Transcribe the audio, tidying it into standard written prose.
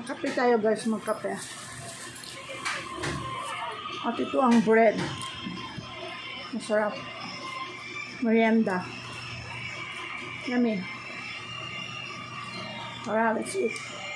Kape tayo guys, magkape. At ito ang bread. Masarap. Merienda. Yummy. Alright, let's eat.